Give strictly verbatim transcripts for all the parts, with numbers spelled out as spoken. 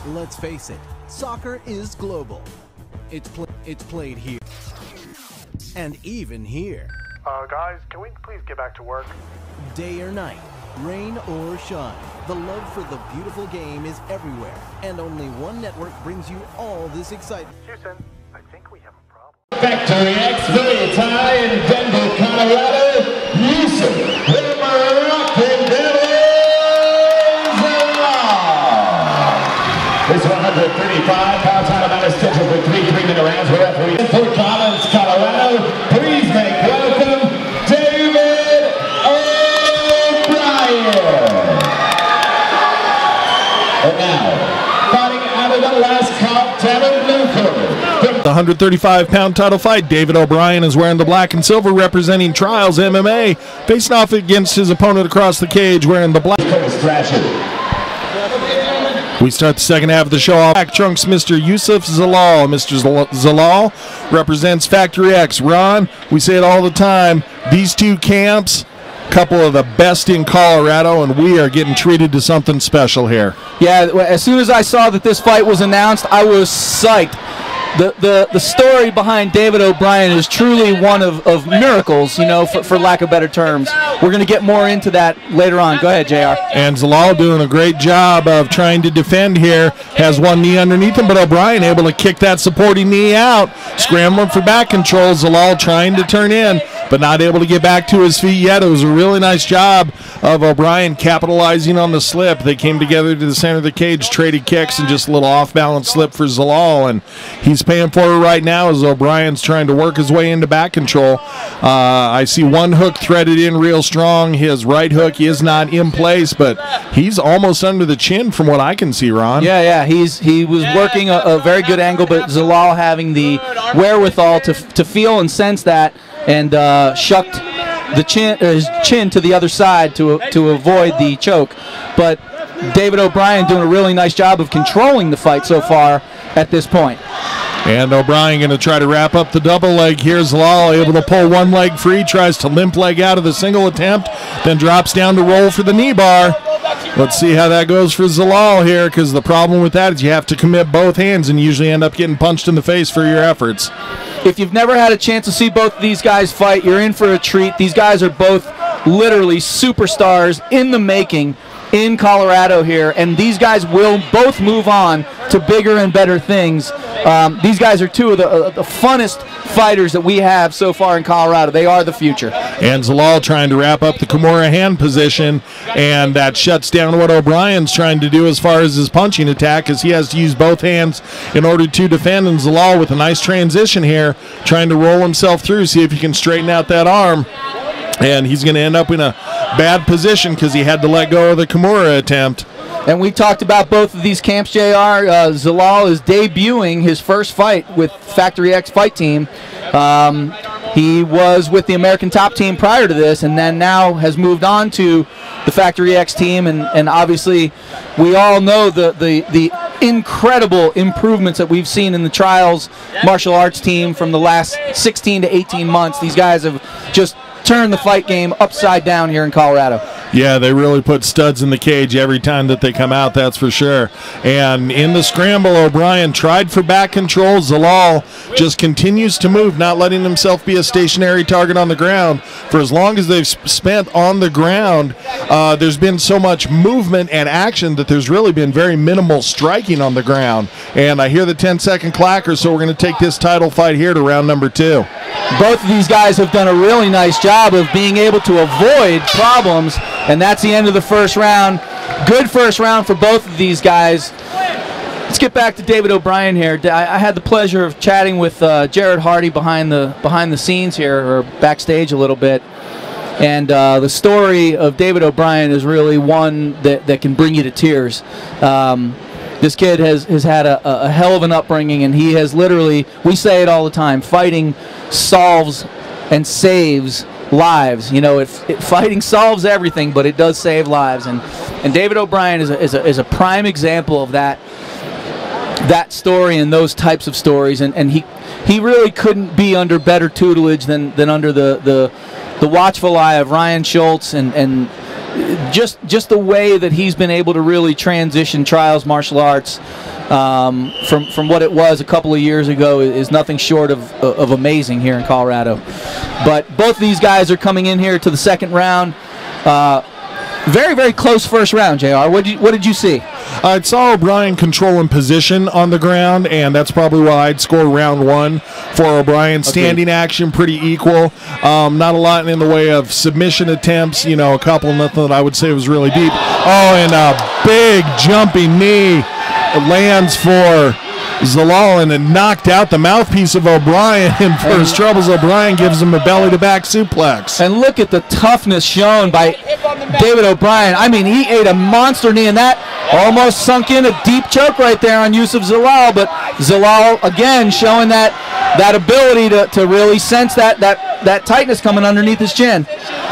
Let's face it, soccer is global. It's, pl it's played here, and even here. Uh, guys, can we please get back to work? Day or night, rain or shine, the love for the beautiful game is everywhere, and only one network brings you all this excitement. Houston, I think we have a problem. Factory X Philly tie in Denver, Colorado. Yusuf, the Moroccan Devils This one thirty-five pound title bout is scheduled for three three-minute rounds. We're referee in Fort Collins, Colorado. Please make welcome David O'Brien. And now, fighting out of the last count, Tanner Newcomb. The one thirty-five pound title fight, David O'Brien is wearing the black and silver, representing Trials M M A, facing off against his opponent across the cage wearing the black. We start the second half of the show off. Black trunks, Mister Yusuf Zalal. Mister Zalal represents Factory X. Ron, we say it all the time, these two camps, couple of the best in Colorado, and we are getting treated to something special here. Yeah, as soon as I saw that this fight was announced, I was psyched. The, the, the story behind David O'Brien is truly one of, of miracles, you know, for, for lack of better terms. We're going to get more into that later on. Go ahead, J R. And Zalal doing a great job of trying to defend here. Has one knee underneath him, but O'Brien able to kick that supporting knee out. Scrambling for back control. Zalal trying to turn in, but not able to get back to his feet yet. It was a really nice job of O'Brien capitalizing on the slip. They came together to the center of the cage, traded kicks, and just a little off-balance slip for Zalal, and he's paying for it right now as O'Brien's trying to work his way into back control. Uh, I see one hook threaded in real strong. His right hook is not in place, but he's almost under the chin from what I can see, Ron. Yeah, yeah, he's he was working a, a very good angle, but Zalal having the wherewithal to, to feel and sense that, and uh, shucked the chin, uh, his chin to the other side to to avoid the choke. But David O'Brien doing a really nice job of controlling the fight so far at this point. And O'Brien going to try to wrap up the double leg here. Zalal able to pull one leg free, tries to limp leg out of the single attempt, then drops down to roll for the knee bar. Let's see how that goes for Zalal here, because the problem with that is you have to commit both hands and usually end up getting punched in the face for your efforts. If you've never had a chance to see both of these guys fight, you're in for a treat. These guys are both literally superstars in the making in Colorado here, and these guys will both move on to bigger and better things. Um, these guys are two of the, uh, the funnest fighters that we have so far in Colorado. They are the future. And Zalal trying to wrap up the Kimura hand position, and that shuts down what O'Brien's trying to do as far as his punching attack, as he has to use both hands in order to defend. And Zalal with a nice transition here, trying to roll himself through, see if he can straighten out that arm. And he's going to end up in a bad position because he had to let go of the Kimura attempt. And we talked about both of these camps, J R. Uh, Zalal is debuting his first fight with Factory X Fight Team. Um, he was with the American Top Team prior to this, and then now has moved on to the Factory X team. And, and obviously, we all know the, the, the incredible improvements that we've seen in the Trials martial arts team from the last sixteen to eighteen months. These guys have just turn the fight game upside down here in Colorado. Yeah, they really put studs in the cage every time that they come out, that's for sure. And in the scramble, O'Brien tried for back control. Zalal just continues to move, not letting himself be a stationary target on the ground. For as long as they've spent on the ground, uh, there's been so much movement and action that there's really been very minimal striking on the ground. And I hear the ten second clacker, so we're going to take this title fight here to round number two. Both of these guys have done a really nice job of being able to avoid problems, and that's the end of the first round. Good first round for both of these guys. Let's get back to David O'Brien here. I, I had the pleasure of chatting with uh, Jared Hardy behind the behind the scenes here, or backstage a little bit. And uh, the story of David O'Brien is really one that, that can bring you to tears. Um, This kid has, has had a, a hell of an upbringing, and he has literally, we say it all the time, fighting solves and saves lives. You know, it, it, fighting solves everything, but it does save lives. And, and David O'Brien is a, is, a, is a prime example of that that story and those types of stories. And, and he he really couldn't be under better tutelage than, than under the, the, the watchful eye of Ryan Schultz and, and just just the way that he's been able to really transition trials martial arts um, from from what it was a couple of years ago is nothing short of of amazing here in Colorado. But both of these guys are coming in here to the second round. Uh, very very close first round. J R, what did you, what did you see? I saw O'Brien controlling position on the ground, and that's probably why I'd score round one for O'Brien. Standing okay. action, pretty equal. Um, not a lot in the way of submission attempts. You know, a couple, nothing that I would say was really deep. Oh, and a big jumping knee lands for Zalal, and it knocked out the mouthpiece of O'Brien. And for his troubles, O'Brien gives him a belly-to-back suplex. And look at the toughness shown by David O'Brien. I mean, he ate a monster knee, and that almost sunk in a deep choke right there on Yusuf Zalal. But Zalal, again, showing that that ability to, to really sense that, that, that tightness coming underneath his chin.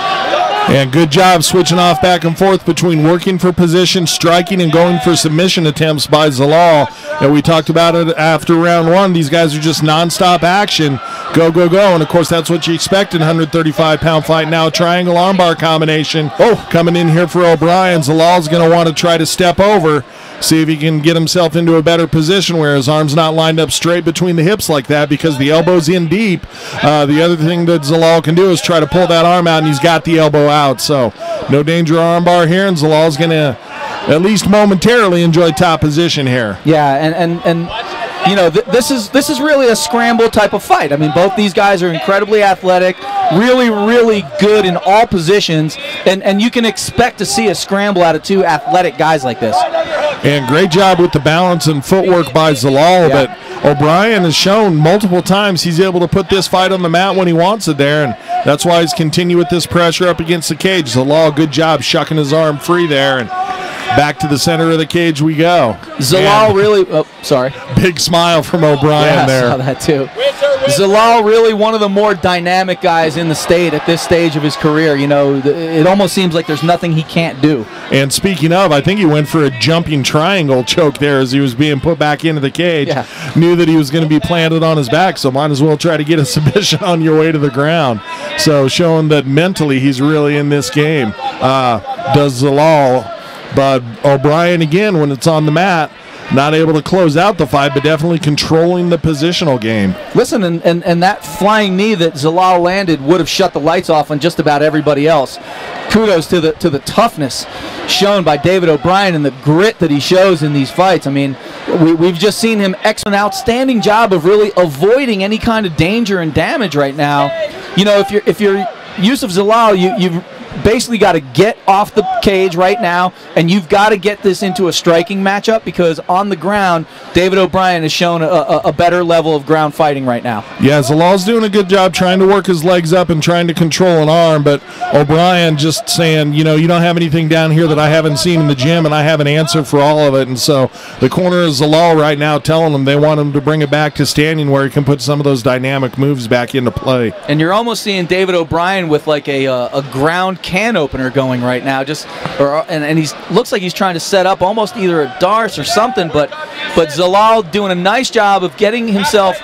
And good job switching off back and forth between working for position, striking, and going for submission attempts by Zalal. And we talked about it after round one. These guys are just nonstop action. Go, go, go. And, of course, that's what you expect in a one thirty-five pound fight. Now, triangle armbar combination. Oh, coming in here for O'Brien. Zalal's going to want to try to step over, see if he can get himself into a better position where his arm's not lined up straight between the hips like that because the elbow's in deep. Uh, the other thing that Zalal can do is try to pull that arm out, and he's got the elbow out. So no danger armbar here, and Zalal's going to at least momentarily enjoy top position here. Yeah, and, and, and you know, th this is this is really a scramble type of fight. I mean, both these guys are incredibly athletic, really, really good in all positions, and, and you can expect to see a scramble out of two athletic guys like this. And great job with the balance and footwork by Zalal, yeah. but O'Brien has shown multiple times he's able to put this fight on the mat when he wants it there, and that's why he's continued with this pressure up against the cage. Zalal, good job shucking his arm free there, and back to the center of the cage we go. Zalal and really, oh, sorry. Big smile from O'Brien yeah, there. I saw that too. Zalal really one of the more dynamic guys in the state at this stage of his career. You know, it almost seems like there's nothing he can't do. And speaking of, I think he went for a jumping triangle choke there as he was being put back into the cage. Yeah. Knew that he was going to be planted on his back, so might as well try to get a submission on your way to the ground. So showing that mentally he's really in this game. Uh, does Zalal, but O'Brien again when it's on the mat, not able to close out the fight, but definitely controlling the positional game. Listen, and, and, and that flying knee that Zalal landed would have shut the lights off on just about everybody else. Kudos to the to the toughness shown by David O'Brien and the grit that he shows in these fights. I mean, we, we've just seen him ex an outstanding job of really avoiding any kind of danger and damage right now. You know, if you're if you're Yusuf Zalal, you you've basically got to get off the cage right now, and you've got to get this into a striking matchup because on the ground, David O'Brien has shown a, a, a better level of ground fighting right now. Yeah, Zalal's doing a good job trying to work his legs up and trying to control an arm, but O'Brien just saying, you know, you don't have anything down here that I haven't seen in the gym, and I have an answer for all of it. And so the corner is Zalal right now telling him they want him to bring it back to standing where he can put some of those dynamic moves back into play. And you're almost seeing David O'Brien with like a, a, a ground can opener going right now, just or, and, and he's looks like he's trying to set up almost either a Darce or something, but but Zalal doing a nice job of getting himself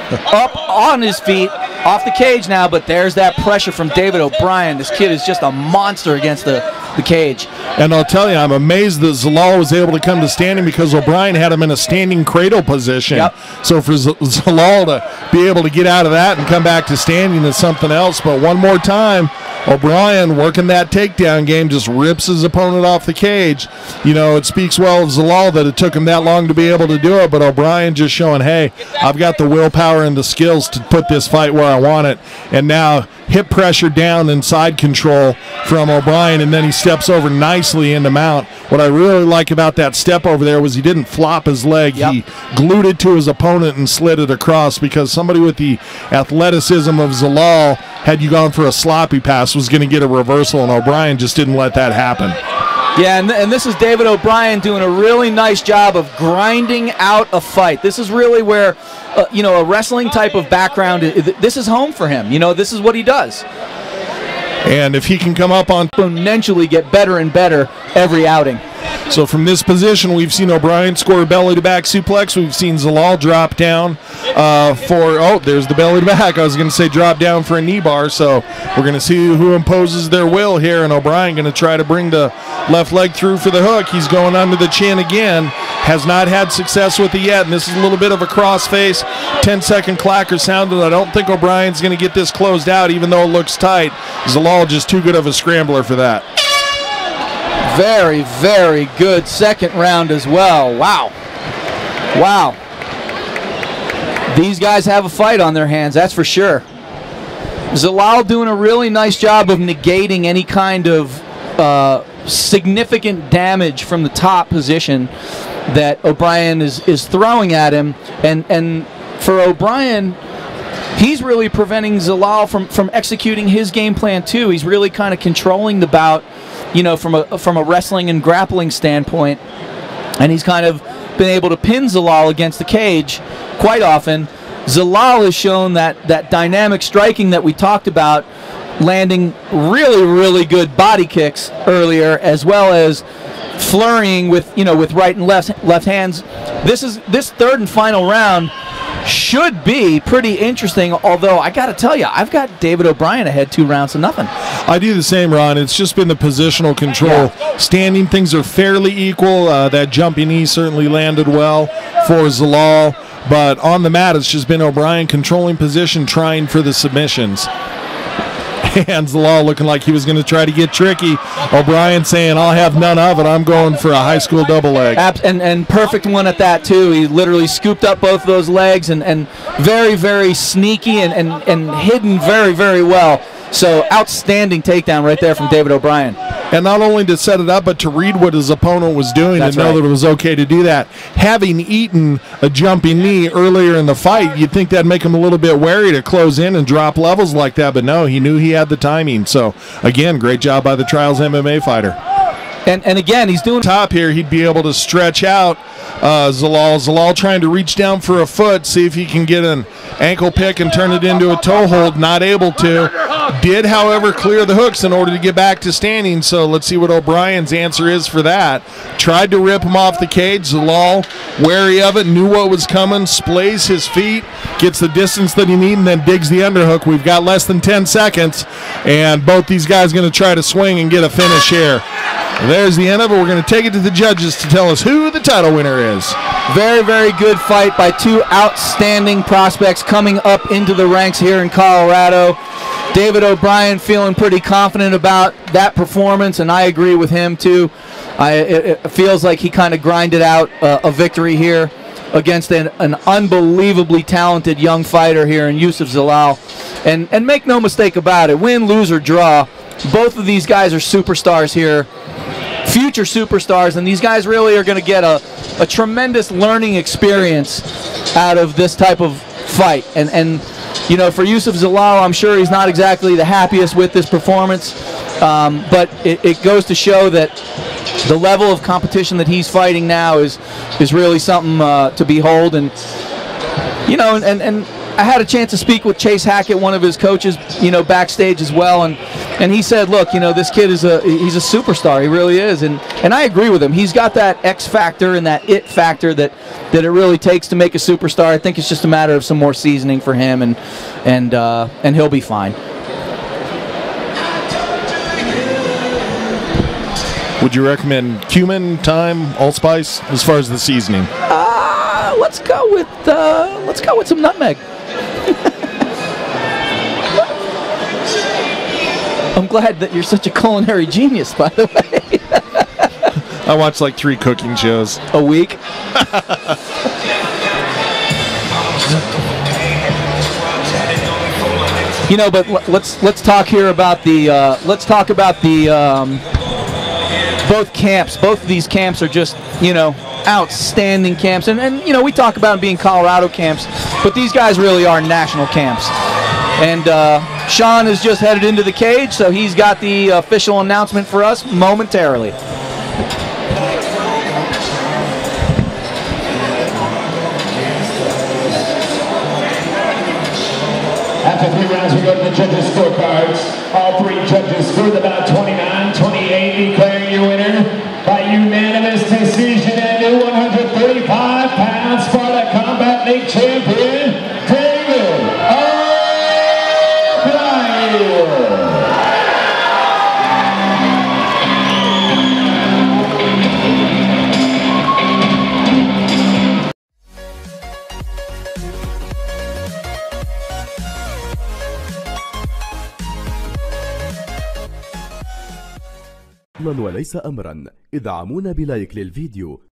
up on his feet off the cage now, but there's that pressure from David O'Brien. This kid is just a monster against the, the cage. And I'll tell you, I'm amazed that Zalal was able to come to standing because O'Brien had him in a standing cradle position. Yep. So for Z Zalal to be able to get out of that and come back to standing is something else. But one more time, O'Brien working that takedown game, just rips his opponent off the cage. You know, it speaks well of Zalal that it took him that long to be able to do it, but O'Brien just showing, hey, I've got the willpower and the skills to put this fight where I want it. And now hip pressure down and side control from O'Brien, and then he steps over nicely into mount. What I really like about that step over there was he didn't flop his leg. Yep. He glued it to his opponent and slid it across, because somebody with the athleticism of Zalal, had you gone for a sloppy pass, was going to get a reversal, and O'Brien just didn't let that happen. Yeah, and, th and this is David O'Brien doing a really nice job of grinding out a fight. This is really where, uh, you know, a wrestling type of background, this is home for him. You know, this is what he does. And if he can come up on Exponentially get better and better every outing. So from this position, we've seen O'Brien score a belly-to-back suplex. We've seen Zalal drop down uh, for, oh, there's the belly-to-back. I was going to say drop down for a knee bar. So we're going to see who imposes their will here, and O'Brien going to try to bring the left leg through for the hook. He's going under the chin again. Has not had success with it yet, and this is a little bit of a crossface. ten-second clacker sounded. I don't think O'Brien's going to get this closed out, even though it looks tight. Zalal just too good of a scrambler for that. Very, very good second round as well. Wow. Wow. These guys have a fight on their hands, that's for sure. Zalal doing a really nice job of negating any kind of uh, significant damage from the top position that O'Brien is, is throwing at him. And, and for O'Brien, he's really preventing Zalal from, from executing his game plan too. He's really kind of controlling the bout, you know, from a from a wrestling and grappling standpoint, and he's kind of been able to pin Zalal against the cage quite often. Zalal has shown that that dynamic striking that we talked about, landing really, really good body kicks earlier, as well as flurrying with, you know, with right and left left hands. This is this third and final round should be pretty interesting, although I got to tell you, I've got David O'Brien ahead two rounds to nothing. I do the same, Ron. It's just been the positional control. Yeah. Standing, things are fairly equal. Uh, that jumping knee certainly landed well for Zalal, but on the mat, it's just been O'Brien controlling position, trying for the submissions. And Zalal looking like he was going to try to get tricky. O'Brien saying, I'll have none of it. I'm going for a high school double leg. And, and perfect one at that, too. He literally scooped up both of those legs and, and very, very sneaky and, and, and hidden very, very well. So outstanding takedown right there from David O'Brien. And not only to set it up, but to read what his opponent was doing That's and know right. that it was okay to do that. Having eaten a jumping knee earlier in the fight, you'd think that'd make him a little bit wary to close in and drop levels like that, but no, he knew he had the timing. So, again, great job by the Trials M M A fighter. And, and again, he's doing top here. He'd be able to stretch out uh, Zalal. Zalal trying to reach down for a foot, see if he can get an ankle pick and turn it into a toe hold. Not able to. Did, however, clear the hooks in order to get back to standing. So let's see what O'Brien's answer is for that. Tried to rip him off the cage. Zalal, wary of it, knew what was coming, splays his feet, gets the distance that he needs, and then digs the underhook. We've got less than ten seconds, and both these guys going to try to swing and get a finish here. There's the end of it. We're going to take it to the judges to tell us who the title winner is. Very, very good fight by two outstanding prospects coming up into the ranks here in Colorado. David O'Brien feeling pretty confident about that performance, and I agree with him too. I, it, it feels like he kind of grinded out uh, a victory here against an, an unbelievably talented young fighter here in Youssef Zalal. And, and make no mistake about it, win, lose, or draw, both of these guys are superstars here. Future superstars, and these guys really are going to get a, a tremendous learning experience out of this type of fight. And, and you know, for Youssef Zalal, I'm sure he's not exactly the happiest with this performance, um, but it, it goes to show that the level of competition that he's fighting now is is really something uh, to behold. And you know, and, and I had a chance to speak with Chase Hackett, one of his coaches, you know, backstage as well, and and he said, look, you know, this kid is a he's a superstar. He really is, and and I agree with him. He's got that X factor and that it factor that that it really takes to make a superstar. I think it's just a matter of some more seasoning for him, and and uh, and he'll be fine. Would you recommend cumin, thyme, allspice as far as the seasoning? Uh, let's go with uh, let's go with some nutmeg. I'm glad that you're such a culinary genius, by the way. I watch like three cooking shows a week. You know, but let's let's talk here about the uh, let's talk about the um, both camps. Both of these camps are just, you know, outstanding camps, and and you know, we talk about them being Colorado camps, but these guys really are national camps. And uh, Sean is just headed into the cage, so he's got the official announcement for us momentarily. After three rounds, we go to the judges' scorecards. All three judges scored about twenty-nine twenty-eight, declaring your winner by unanimous. وليس أمرا. ادعمونا بلايك للفيديو